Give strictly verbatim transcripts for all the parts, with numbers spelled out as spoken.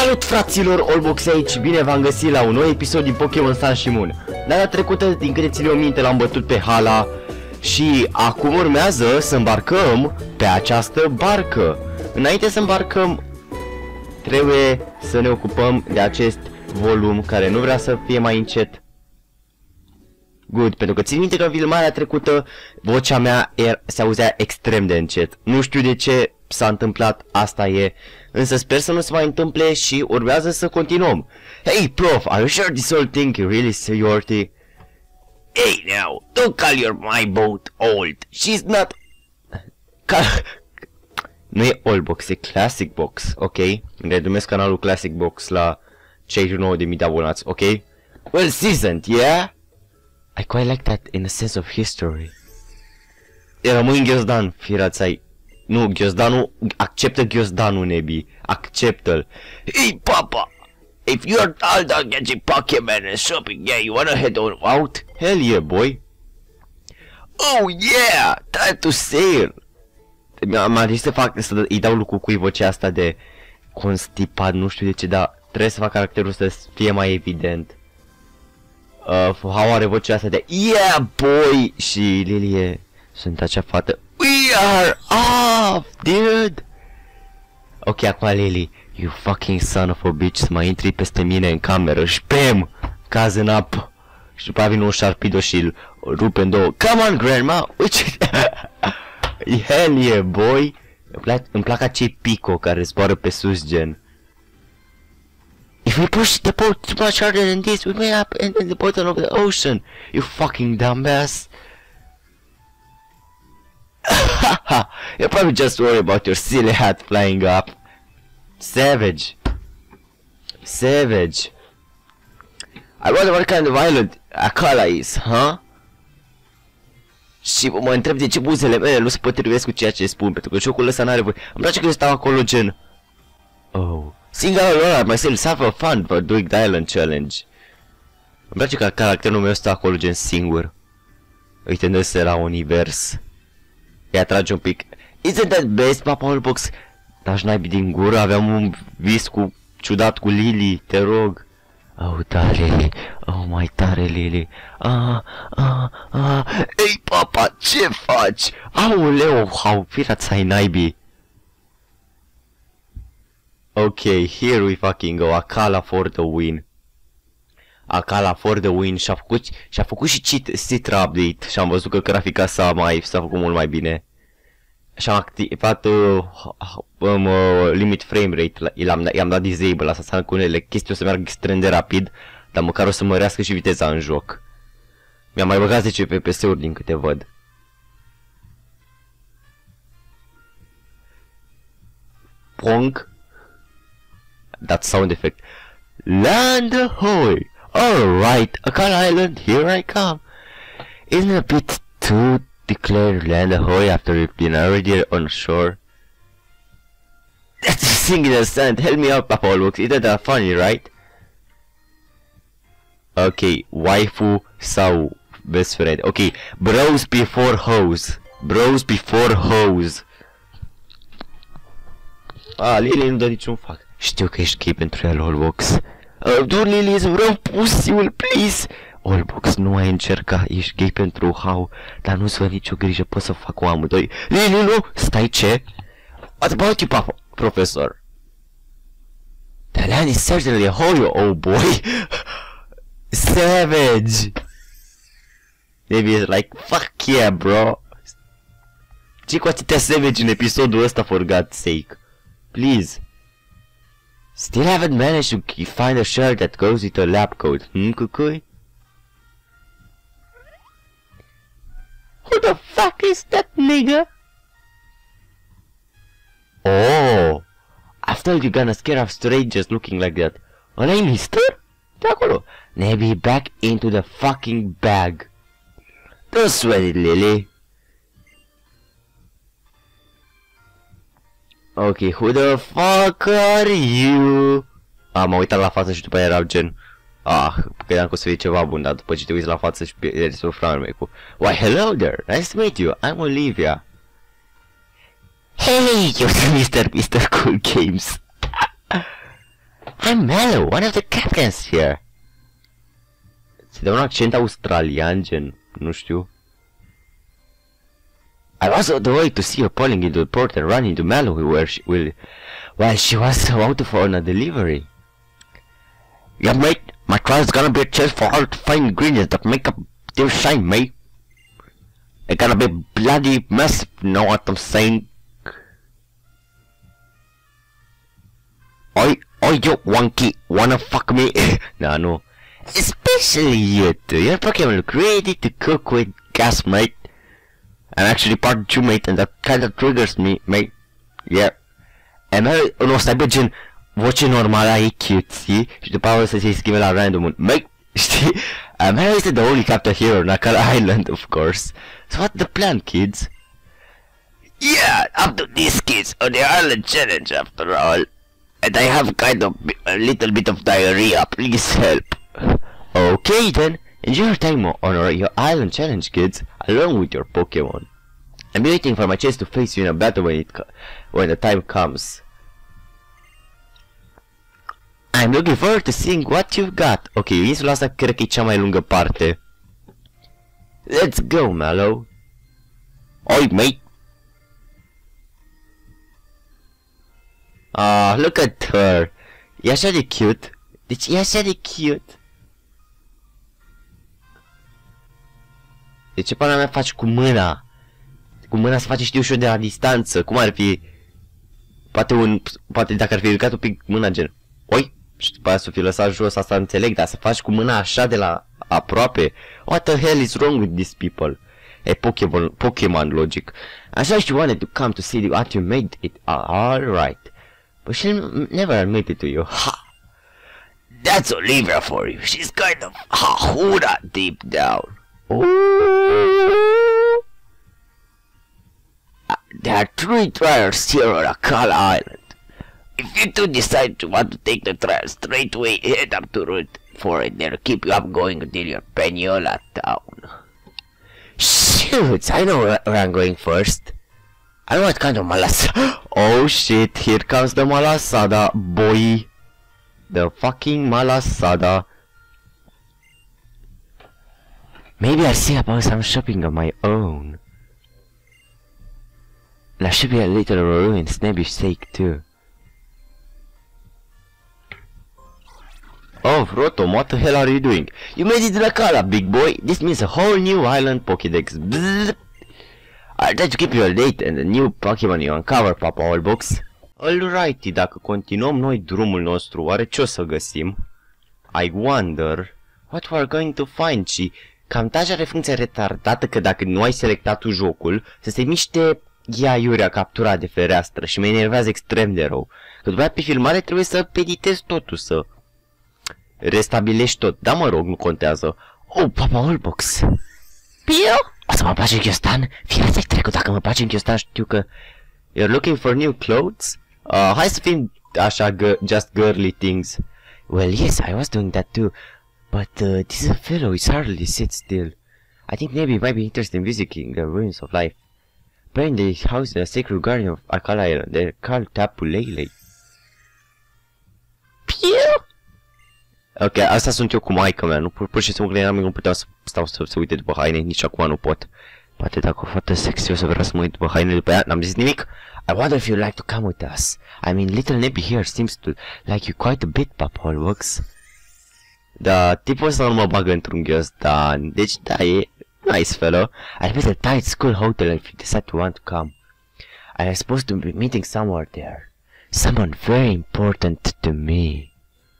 Salut fraților, Olbox aici, bine v-am găsit la un nou episod din Pokémon Sun și Moon. Data trecută, din câte țin eu minte, l-am bătut pe Hala și acum urmează să îmbarcăm pe această barcă. Înainte să îmbarcăm, trebuie să ne ocupăm de acest volum care nu vrea să fie mai încet. Good, pentru că țin minte că în filmarea trecută vocea mea er, se auzea extrem de încet. Nu știu de ce s-a întâmplat, asta e. Însă sper să nu se mai întâmple și urmează să continuăm. Hey prof, are you sure this whole thing is really serious? Hey now, don't call your my boat old. She's not... Ca... Nu e old box, e classic box, ok? Ne numesc canalul Classic Box la cincizeci și nouă de mii de abonați, ok? Well seasoned, yeah? I quite like that in a sense of history. Rămâi în ghiozdan, firați-ai. Nu, ghiozdanul, acceptă ghiozdanul, Nebi. Acceptă-l. Hey, papa! If you're all done getting Pokémon and shopping, yeah, you wanna head on out? Hell yeah, boy. Oh, yeah! Time to sail! M-a zis să fac, să îi dau lucru cu vocea asta de constipat, nu știu de ce, dar trebuie să fac caracterul să fie mai evident. Uh, How are vocea asta de yeah, boy! Și Lilie, sunt acea fată. We are off, dude! Ok, acum Lily, you fucking son of a bitch, să mai intri peste mine în cameră, spam! Caz în apă. Și după aia vine un șarpido și îl rupe în două. Come on, grandma! Hell yeah, boy! Îmi plac, îmi plac acei Pico care zboară pe sus, gen. If we push the boat too much harder than this, we may up end in the bottom of the ocean. You fucking dumbass. You're probably just worried about your silly hat flying up. Savage. Savage. I wonder what kind of island Akala is, huh? Și mă întreb de ce buzele mele nu se potrivesc cu ceea ce spun, pentru că jocul ăsta n-are voie. Îmi place că stau acolo gen... Oh. Sing out loud myself, have fun for doing the island challenge. Îmi place că caracterul meu stă acolo gen singur, uitându-se la univers. Îi atrage un pic. Isn't that best, Papa Olbox? Dași naibii din gură, aveam un vis cu ciudat cu Lily, te rog. Oh, da, Lily. Oh, mai tare, Lily. Ah, ah, ah. Ei, papa, ce faci? Aoleu, how, firați-ai naibii. Ok, here we fucking go. Akala for the win. Akala for the win. Și-a făcut, și-a făcut și Citra update. Și am văzut că grafica sa mai s-a făcut mult mai bine. Și-am activat uh, um, uh, limit frame rate. I-am dat disable. Asta înseamnă că unele chestii o să meargă extrem de rapid, dar măcar o să mărească și viteza în joc. Mi-am mai băgat zece F P S-uri din câte văd. Pong. That sound effect. Land ahoy! Alright, Akala Island, here I come. Isn't it a bit too declared land ahoy after we've been already on shore? That's a sing in the sand. Help me out, Papa Olbox. Isn't that funny, right? Okay, waifu sau best friend. Okay, bros before hoes. Bros before hoes. Ah, Lily nu dă niciun fac. Știu că ești gay pentru el, Olbox. Uh, du, Lily, îți vreau pusiul, please! Olbox, nu ai încerca, ești gay pentru How, dar nu-ți văd nicio grijă, pot să fac o amândoi. Lily, nu! Stai, ce? What about you, Papa, professor? The land is certainly a hole, oh boy! Savage! Maybe it's like, fuck yeah, bro! Ce cu atâtea savage în episodul ăsta, for God's sake? Please! Still haven't managed to find a shirt that goes with a lab coat. Hmm, cuckoo? Who the fuck is that nigga? Oh! I've told you gonna scare off strangers looking like that. Ăla-i mister? De acolo. Maybe back into the fucking bag. Don't sweat it, Lily. Ok, who the fuck are you? Ah, m-am uitat la față și după aia erau gen... Ah, credeam că o să fie ceva bun, dar după ce te uiți la față și pierzi sufranul meu cu... Why, hello there, nice to meet you, I'm Olivia. Hey, you're mister mister Cool Games. I'm Mallow, one of the captains here. Se dă un accent australian, gen, nu știu. I was on the way to see her pulling into the port and running to Mallow where she will, while she was out for on a delivery. Yeah, mate, my trial's gonna be a chance for all to find ingredients that make up their shine, mate. It's gonna be bloody massive, know what I'm saying? Oi, oi, you wonky, wanna fuck me? Nah, no. Especially you two, your Pokemon look ready to cook with gas, mate. I'm actually part of you, mate, and that kinda triggers me, mate. Yeah. And Mary, nu o să aibă gen voce normală a ei cute, știi? Și după aia o să se schimbe la random, mate, știi? Uh, Mary is the only captain here on Akala Island, of course. So what's the plan, kids? Yeah, up to these kids on the island challenge after all. And I have kind of a little bit of diarrhea, please help. Okay then, enjoy your time on your island challenge, kids, along with your Pokemon. I'm waiting for my chance to face you in a battle when it when the time comes. I'm looking forward to seeing what you've got. Ok, insula asta cred că e cea mai lungă parte. Let's go, Mallow. Oi, mate. Ah, oh, look at her. E așa de cute. Deci e așa de cute. De ce pana mea faci cu mâna? Cu mâna se face, știu și eu, de la distanță. Cum ar fi? Poate un... Poate dacă ar fi ridicat un pic mâna, gen... Oi? Și după aia să fi lăsat jos, asta înțeleg, dar să faci cu mâna așa de la aproape. What the hell is wrong with these people? E Pokemon, Pokemon logic. Așa she wanted to come to see what you made it. Uh, Alright. But she'll never admit it to you. Ha! That's Olivia for you. She's kind of Hahura deep down. Ooh. Uh, there are three trials here on Akala Island. If you two decide to want to take the trial straight away, head up to Route for it. They'll keep you up going until you're Peniola town. Shoot, I know where I'm going first. I know what kind of malasada. Oh shit, here comes the malasada, boy. The fucking malasada. Maybe I'll see about some shopping of my own. There should be a little ruin Snappish sake too. Oh, Rotom, what the hell are you doing? You made it to Akala, big boy. This means a whole new island Pokédex. Bzzz. I'll try to keep you updated and the new Pokemon you uncover, Papa Olbox. Alrighty, dacă continuăm noi drumul nostru, oare ce o să găsim? I wonder what we're going to find. Și Camtasia are funcția retardată că dacă nu ai selectat tu jocul, să se miște ea iurea captura de fereastră și mă enervează extrem de rău. Că după aia pe filmare trebuie să editezi totul, să restabilești tot. Da, mă rog, nu contează. Oh, Papa Olbox. Pio? O să mă place în Chiostan? Fie să-i trecut, dacă mă place în Chiostan știu că... You're looking for new clothes? Uh, hai să fim așa, just girly things. Well, yes, I was doing that too. But uh, this is a fellow, he's hardly sit still. I think maybe he might be interested in visiting the ruins of life. Apparently he's housed in a sacred garden of Akala Island. They're called Tapu Lele. Pio? Ok, asta sunt eu cu maica mea, nu pur și simplu că nu puteam să stau să se uite după haine, nici acum nu pot. Poate dacă o fată sexy o să vrea să mă uit după haine după ea, n-am zis nimic. I wonder if you'd like to come with us. I mean, little Nebby here seems to like you quite a bit, Papa Olbox. Da, tipul ăsta nu mă bagă într-un ghiozdan, deci da, e nice fellow. I bet a tight school hotel if you decide to want to come. I am supposed to be meeting somewhere there. Someone very important to me.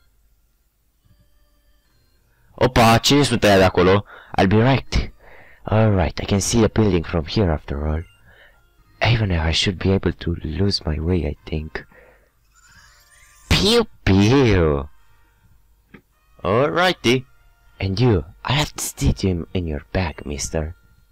Opa, cine sunt aia de acolo? I'll be right. Alright, I can see the building from here after all. Even if I should be able to lose my way, I think. Pew pew! Alrighty. And you, I have the stadium in your bag, mister.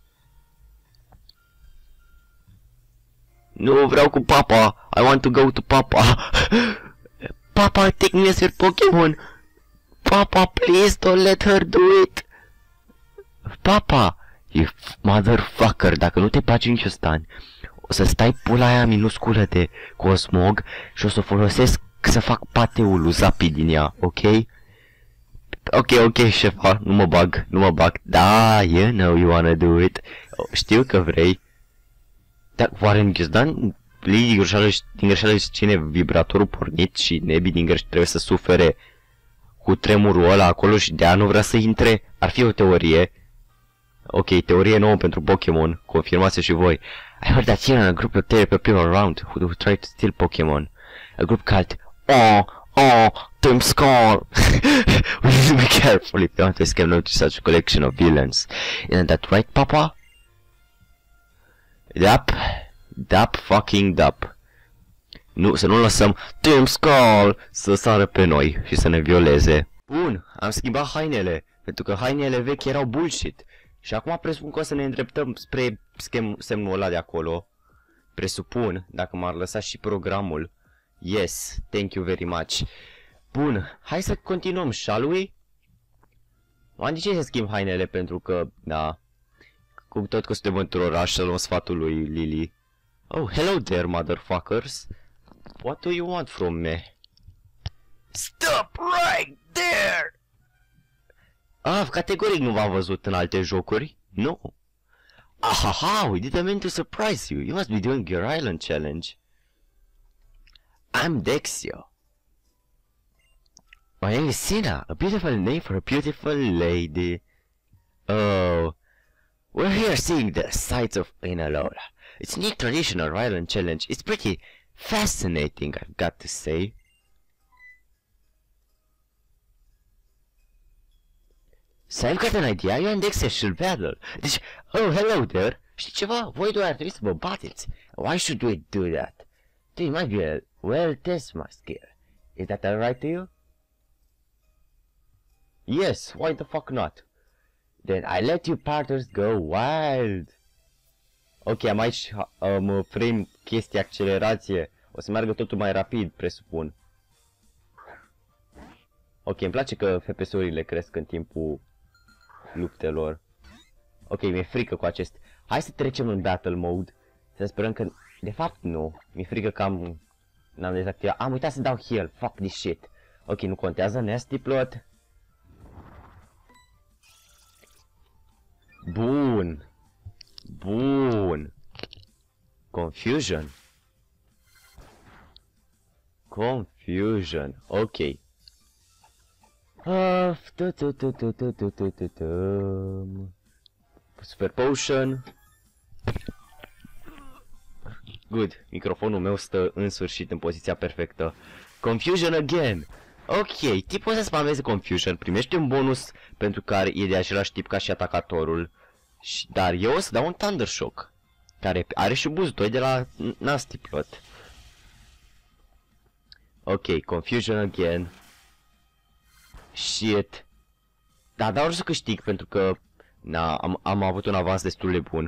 Nu vreau cu Papa. I want to go to Papa. Papa, take me as your Pokemon. Papa, please don't let her do it. Papa, you motherfucker, dacă nu te bagi niciodată, o să stai pula aia minusculă de Cosmog și o să folosesc să fac pateul lui Zapi din ea, ok? Ok, ok, șefa, nu mă bag, nu mă bag. Da, you know you wanna do it. Oh, știu că vrei. Dar oare în Ghiozdan, Lili din greșeală, din greșeală își ține vibratorul pornit și Nebi din greșeală trebuie să sufere cu tremurul ăla acolo și de-aia nu vrea să intre? Ar fi o teorie. Ok, teorie nouă pentru Pokémon, confirmați și voi. I heard that here in a group of terror people around who, who try to steal Pokémon. A group called Oh, Oh, Team Skull. We need to be careful if you want to escape no to such a collection of villains. Isn't that right, Papa? Dap, dap fucking dap. Nu, să nu lăsăm Team Skull să sară pe noi și să ne violeze. Bun, am schimbat hainele, pentru că hainele vechi erau bullshit. Și acum presupun că o să ne îndreptăm spre schem, semnul ăla de acolo. Presupun, dacă m-ar lăsa și programul. Yes, thank you very much. Bun, hai să continuăm, shall we? Am de ce să schimb hainele, pentru că, da, cum tot că suntem într-un oraș, să luăm sfatul lui Lily. Oh, hello there, motherfuckers. What do you want from me? Stop right there! Ah, categoric nu v-am văzut în alte jocuri. Nu. Ahaha, we didn't mean to surprise you. You must be doing your island challenge. I'm Dexio. My name is Sina, a beautiful name for a beautiful lady. Oh, we're here seeing the sights of Inalola. It's a neat traditional island challenge. It's pretty fascinating, I've got to say. So I've got an idea, you and Dexter should battle. Deci, oh, hello there. Știi ceva? Voi doi ar trebui să vă bateți. Why should we do that? You might be a well test my skill. Is that alright to you? Yes, why the fuck not? Then I let you partners go wild. Ok, am aici um, frame chestii accelerație. O să meargă totul mai rapid, presupun. Ok, îmi place că F P S-urile cresc în timpul luptelor. Ok, mi-e frică cu acest. Hai să trecem în battle mode. Să sperăm că... De fapt, nu. Mi-e frică că am... N-am dezactivat. Am uitat să dau heal. Fuck this shit. Ok, nu contează. Nasty plot. Bun. Bun. Confusion. Confusion. Ok. Uh, Super Potion. Good. Microfonul meu stă în sfârșit în poziția perfectă. Confusion again. Ok. Tipul să spameze Confusion. Primește un bonus pentru care e de același tip ca și atacatorul. Dar eu o să dau un Thunder Shock, care are și boost doi de la Nasty Plot. Ok. Confusion again. Shit. Da, dar o să câștig pentru că na, am, am avut un avans destul de bun.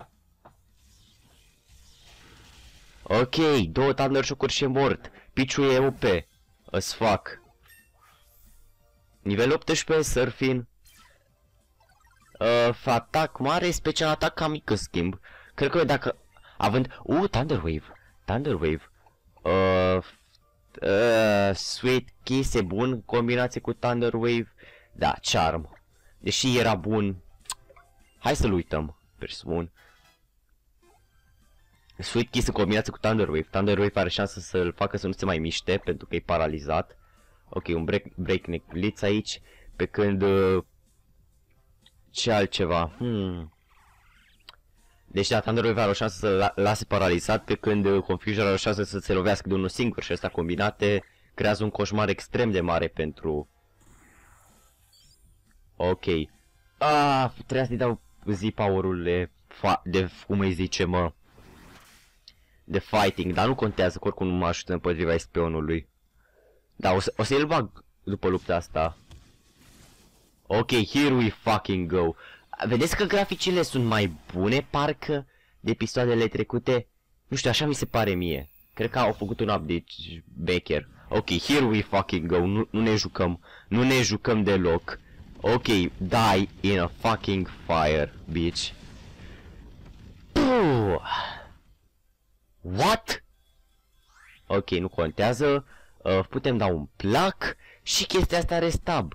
Ok, două Thunder Shock-uri și e mort. Pichu e O P. As fuck. Nivel optsprezece, Surfing. Uh, atac mare, special atac cam mic în schimb. Cred că dacă... Având... Uh, Thunder Wave. Thunder Wave. Uh, uh, Sweet Kiss e bun în combinație cu Thunder Wave. Da, Charm. Deși era bun. Hai să-l uităm, presupun. Sweet Kiss în combinație cu Thunder Wave. Thunder Wave are șansa să-l facă să nu se mai miște, pentru că e paralizat. Ok, un break, breakneck blitz aici. Pe când... Uh, ce altceva? Hmm. Deci da, Thunder Wave are o șansă să lase paralizat, pe când uh, Confusion are o șansă să se lovească de unul singur. Și astea combinate creează un coșmar extrem de mare pentru... Ok. Ah, trebuia să-i dau zi power-ul de, de, cum îi zice, mă, de fighting, dar nu contează, că oricum nu mă ajută împotriva spionului. Da, o, să, o să-i bag după lupta asta. Ok, here we fucking go. Vedeți că graficile sunt mai bune, parcă, de episoadele trecute? Nu știu, așa mi se pare mie. Cred că au făcut un update Becker. Ok, here we fucking go. Nu, nu ne jucăm. Nu ne jucăm deloc. Ok, die in a fucking fire, bitch. Puh. What? Ok, nu contează. Uh, putem da un plac și chestia asta are stab.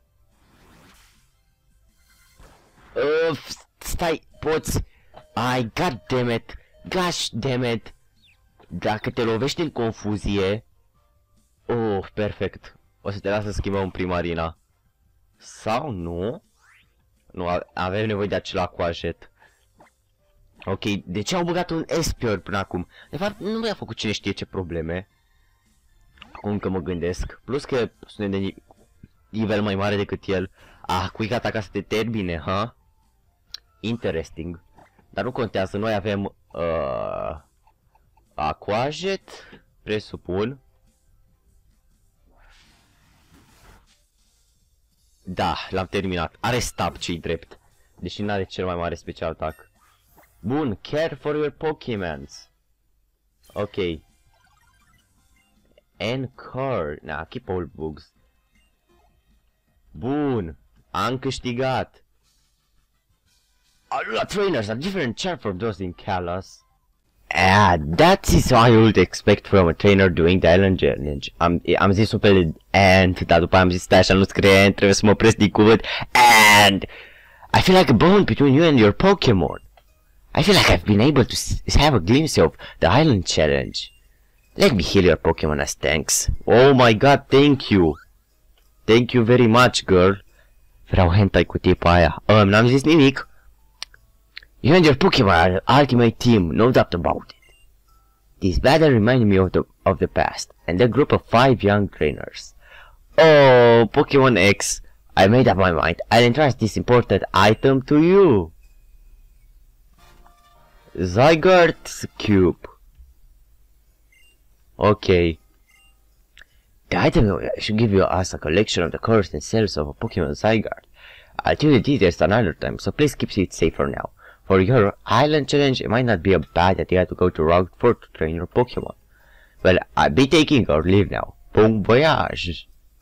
Uh, stai, poți... Ai, god damn it. Gosh damn it. Dacă te lovești în confuzie... Oh, perfect. O să te las să schimbăm primarina. Sau nu? Nu, avem nevoie de acela coajet. Ok, de ce au băgat un espior până acum? De fapt, nu mi-a făcut cine știe ce probleme. Acum că mă gândesc. Plus că suntem de nivel mai mare decât el. Ah, quick attack ca să te termine, ha? Interesting. Dar nu contează, noi avem... Uh, aquajet, presupun. Da, l-am terminat. Are stab, ce-i drept. Deși n-are cel mai mare special attack. Bun, care for your Pokemons. Ok. Encore. Na, keep all bugs. Bun, am câștigat. Our trainers are different charm from those in Kalos. Ah, that is what I would expect from a trainer doing the Island Challenge. Am, am zis un fel de and, dar după am zis stai așa nu scrie and, trebuie să mă opresc din cuvânt. And I feel like a bond between you and your Pokemon. I feel like I've been able to have a glimpse of the Island Challenge. Let me heal your Pokemon as thanks. Oh my god, thank you. Thank you very much, girl. Vreau hentai cu tipa aia. Um, n-am zis nimic. You and your Pokemon are an ultimate team, no doubt about it. This battle reminded me of the of the past, and a group of five young trainers. Oh, Pokemon X, I made up my mind. I'll entrust this important item to you. Zygarde's Cube. Okay. The item should give you us a collection of the colors and cells of a Pokemon Zygarde. I'll tell you the details another time, so please keep it safe for now. For your Island Challenge, it might not be a bad idea to go to Route four to train your Pokemon. Well, I'll be taking our leave now. Bon voyage!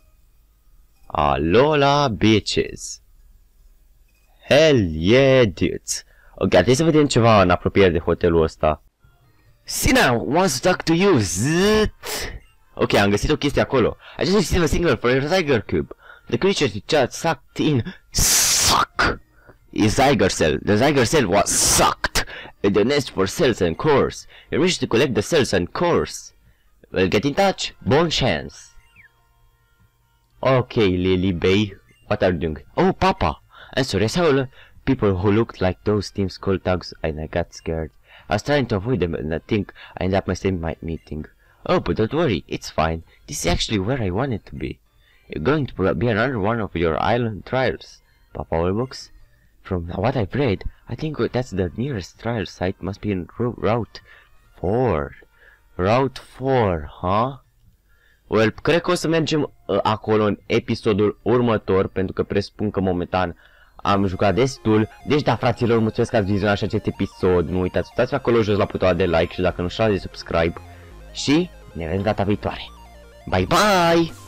Alola, bitches! Hell yeah, dudes! Ok, trebuie să vedem ceva în apropiere de hotelul ăsta. Sina wants to talk to you, zzzt! Ok, am găsit o chestie acolo. I just received a signal for your Zygarde Cube. The creature you just sucked in... Suck! Is Zygarde cell. The Zygarde cell was sucked. The nest for cells and cores. You wish to collect the cells and cores. Well, get in touch. Bon chance. Okay, Lily Bay. What are you doing? Oh, Papa. I'm sorry, I saw people who looked like those Team Skull dogs and I got scared. I was trying to avoid them and I think I ended up missing my meeting. Oh, but don't worry, it's fine. This is actually where I wanted to be. You're going to be another one of your island trials, Papa Wellbox. From what I've read, I think that's the nearest trial site must be in Route four. Route four, huh? Well, cred că o să mergem uh, acolo în episodul următor, pentru că presupun că momentan am jucat destul. Deci da, fraților, mulțumesc că ați vizionat și acest episod. Nu uitați, uitați acolo jos la butoana de like și dacă nu știți de subscribe. Și ne vedem data viitoare. Bye bye!